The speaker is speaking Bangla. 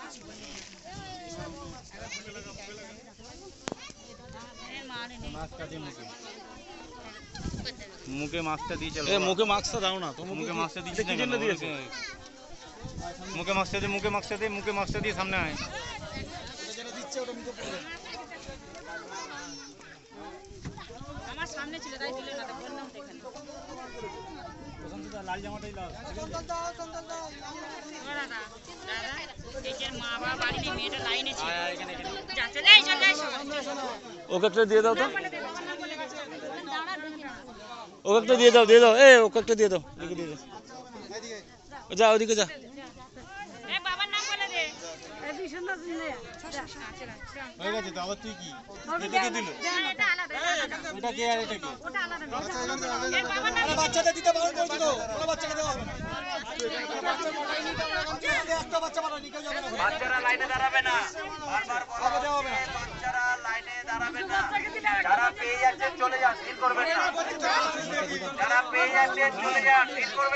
মুখে মাস্কটা দিয়ে চলো। মুখে মাস্কটা দাও না তো। মুখে মাস্কটা দিয়েছে কি জন্য দিয়েছে? মুখে মাস্কটা দে, মুখে মাস্কটা দে, মুখে মাস্কটা দিয়ে সামনে আয়। আমার সামনে ছিল তাই দিলে না, বললাম তো এখানে লাল জামাটাই লাল। দাদা দাদা এর মা বাবা বাড়ি নেই, মেয়েটা লাইনে ছিল। ওকে একটা দিয়ে দাও তো, ওকে একটা দিয়ে দাও, দিয়ে দাও, ওকে একটা দিয়ে দাও, লিখে দিয়ে দাও। যা ওদিকে যা। বাবার নাম বলে দে। হয়ে গেছে তো, আবার তুই কি এটা কে দিল? এটা আলাদা, এটা কে আর এটা কে? ওটা আলাদা। আরে বাচ্চাদের দিতে বারণ করেছি তো, কোনো বাচ্চাকে দেওয়া হবে না। একটা বাচ্চা বানানি কেউ যাবে না। বাচ্চারা লাইনে দাঁড়াবে না, বারবার বলা দেওয়া হবে না। হচ্ছে বাচ্চারা লাইনে দাঁড়াবে না। যারা পেয়ে যাচ্ছে চলে যান, ফিল করবেন না। যারা পেয়ে যাচ্ছে চলে যান, ফিল করবেন না।